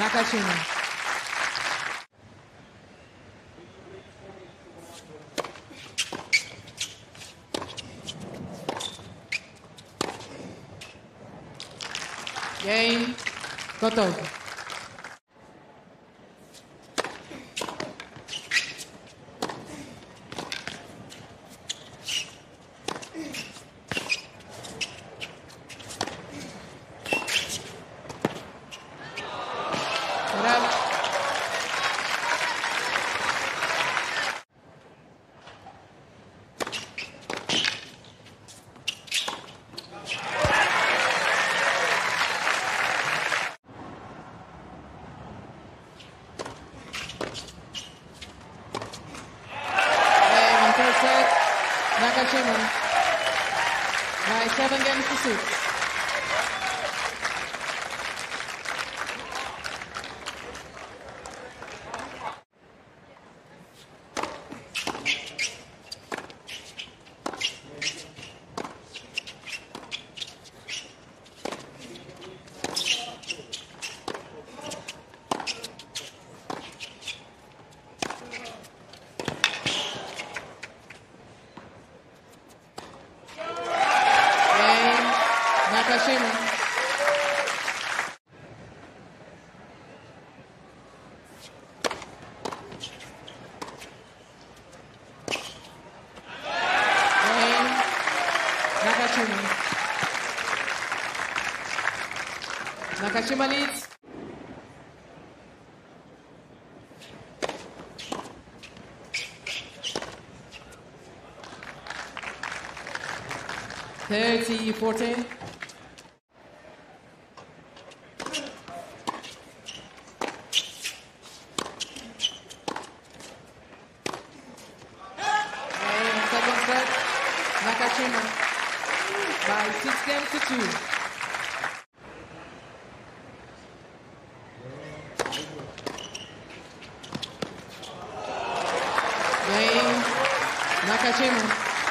Nakashima. Game, Kotov. Nakashima by 7 games to 6. Nakashima. Nakashima. Nakashima leads. (30-14). Nakashima by 6 games to 2. Game, Nakashima.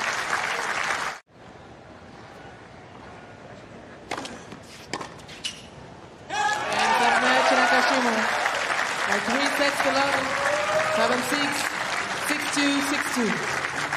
And submatch Nakashima by 3 sets to love. 7-6, 6-2, 6-2.